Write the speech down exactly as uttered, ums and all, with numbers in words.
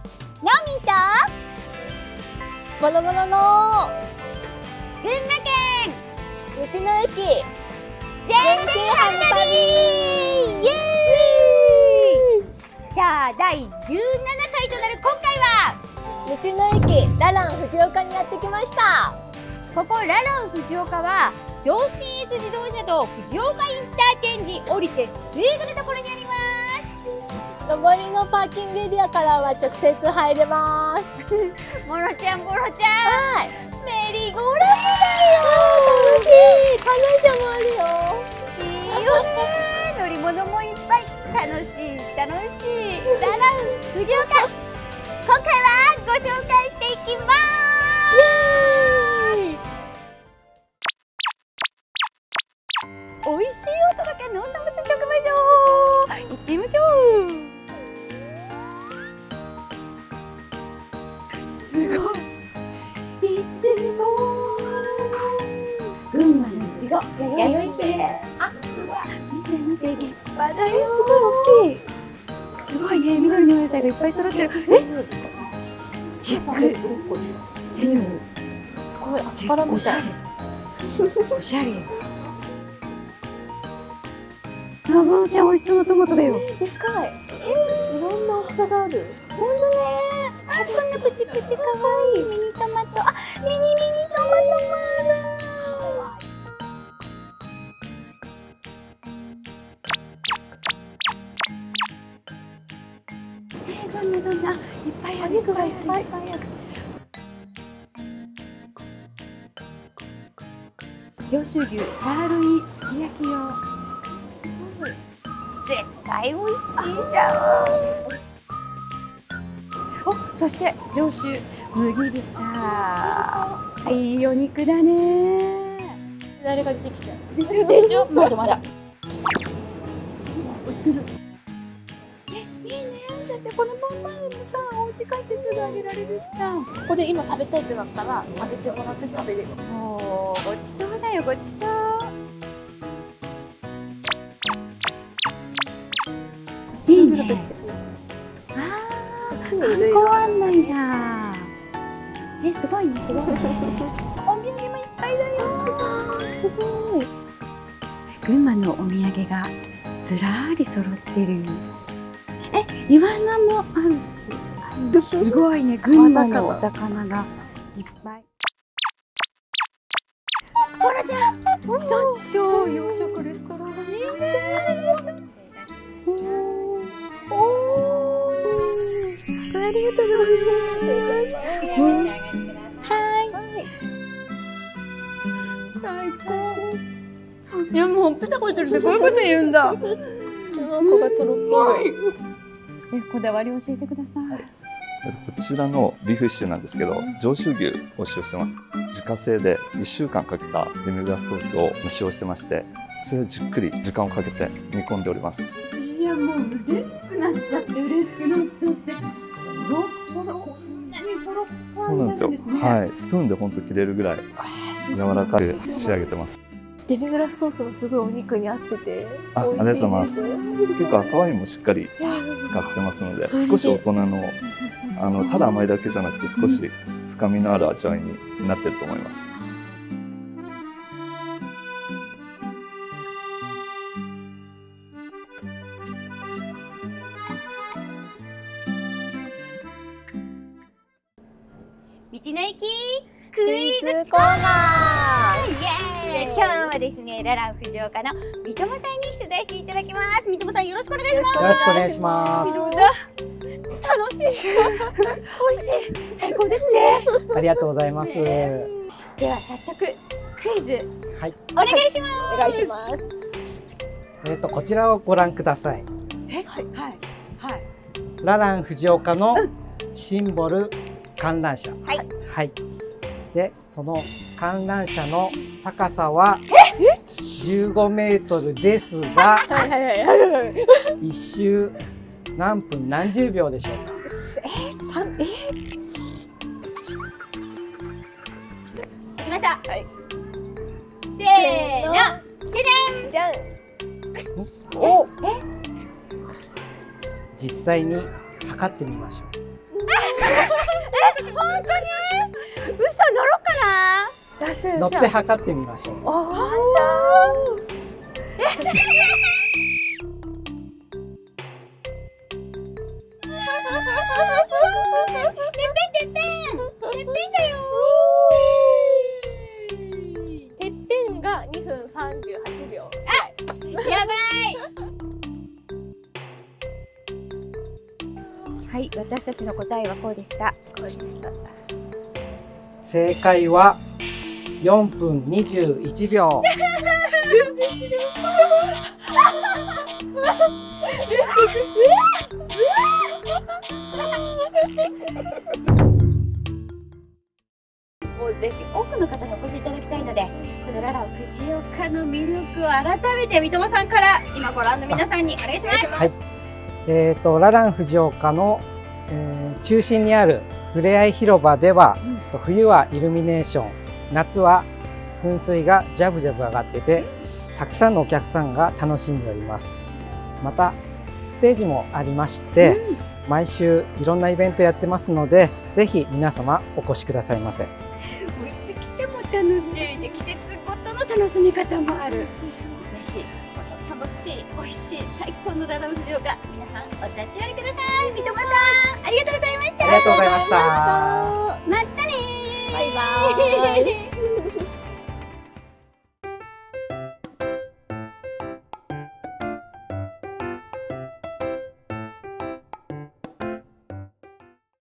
ナオミンとボノボノの群馬県道の駅全然春旅イエーイ。さあ第じゅうななかいとなる今回は道の駅ララン藤岡にやってきました。 ここララン藤岡は上信越自動車道藤岡インターチェンジ降りてすぐのところにあります。 上りのパーキングエリアからは直接入れます。 モロちゃんモロちゃん、 はい、 メリーゴーラン楽しい。観覧車もあるよ。 ドだよ。いいよね。乗り物もいっぱい。楽しい楽しいララン藤岡、今回はご紹介していきます。 イエーイ。 美味しいお届け農産物直売所行ってみましょう。すごい。いちご。群馬のいちご。弥生系。あ、見て見て立派だよ。 すごい大きい。 すごいね。緑のお野菜がいっぱい揃ってる。え？チェック。セニョール。 すごいアスパラみたい。 おしゃれ。あ、ボノちゃん美味しそうなトマトだよ。 でかい。いろんな大きさがある。 ほんとね。あ、このプチプチかわいいミニトマト。あ、ミニミニトマトもある。えー、どんなどんな。いっぱいある。 お肉がいっぱい。 上州牛サーロインすき焼き用。絶対美味しいじゃん。お、そして上州麦豚。いいお肉だね。 誰が出てきちゃう。 でしょでしょ。まだまだ。 売ってる。 え、いいね。だってこのまんまでもさ、お家帰ってすぐあげられるしさ。 ここで今食べたいってなったらあげてもらって食べれる。 もうごちそうだよ、ごちそう。いいね。ああ、 こっちに観いろいろ光案内だ。え、すごいね、すごいね。お土産もいっぱいだよ。 すごい。 群馬のお土産がずらーり揃ってる。え、イワナもあるし。すごいね、群馬のお魚がいっぱい。ほらちゃん、地産地消洋食レストランがいいね。おー、おー、ありがとうございます。はい。最高。いや、もうほっぺたこしてるってこういうこと言うんだ。 卵がとろっこい。 シェフこだわり教えてください。 こちらのビーフシチューなんですけど、上州牛を使用してます。自家製でいっしゅうかんかけたデミグラスソースを使用してまして、それをじっくり時間をかけて煮込んでおります。 いや、もう嬉しくなっちゃって嬉しくなっちゃって。こんなにポロッポロになるんですね。 はい、スプーンで本当切れるぐらい柔らかく仕上げてます。 デミグラスソースもすごいお肉に合っててあ、ありがとうございます。結構赤ワインもしっかり使ってますので、少し大人のあのただ甘いだけじゃなくて少し深みのある味わいになってると思います。 道の駅クイズコーナー。 イエーイ。今日はですね、ララン藤岡の三友さんに取材していただきます。三友さん、よろしくお願いします。 よろしくお願いします。 三友さん、楽しい。美味しい。最高ですね。 ありがとうございます。 では早速クイズはい。 お願いします。 お願いします。 えっとこちらをご覧ください。 え、はいはいはい。 ララン藤岡のシンボル観覧車。 はいはい。で、その観覧車の高さはじゅうごメートルですが、 はいはいはいはい。 一周何分何十秒でしょうか。 えー、三えできました。はい。せーの。 ー、じゃん。 お、実際に測ってみましょう。 え、本当に？嘘、乗ろうかな。 よしよし。 乗って測ってみましょう。 あ、本当？ てっぺんてっぺんてっぺんだよー。てっぺんがにふんさんじゅうはちびょう。 ー。やばい。はい、私たちの答えはこうでした。 こうでした。 正解はよんぷんにじゅういちびょう。 全然違う。 もうぜひ多くの方にお越しいただきたいので、このララ藤岡の魅力を改めて三笘さんから今ご覧の皆さんにお願いします。 はい。えっとララン藤岡の、えー、中心にあるふれあい広場では、うん、冬はイルミネーション、夏は噴水がジャブジャブ上がってて、たくさんのお客さんが楽しんでおります。またステージもありまして、うん、毎週いろんなイベントやってますので、ぜひ皆様お越しくださいませ。 いつ来ても楽しいで、季節ごとの楽しみ方もある。ぜひこの楽しい、美味しい、最高のララン藤岡、皆さんお立ち寄りください。三笘さん、ありがとうございました。 ありがとうございました。 またねー。 バイバーイ。